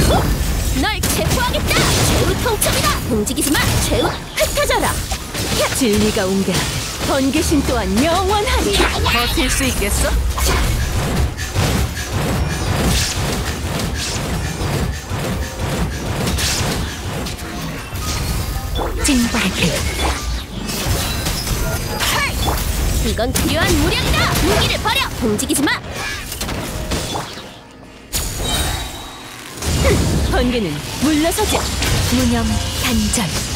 널 체포하겠다! 최후 통첩이다! 움직이지 마! 최후 흩어져라! 진리가 온 게 번개신 또한 영원하리! 버틸 수 있겠어? 찐바르게 이건 필요한 무력이다! 무기를 버려! 움직이지 마! 번개는 물러서지! 무념 단절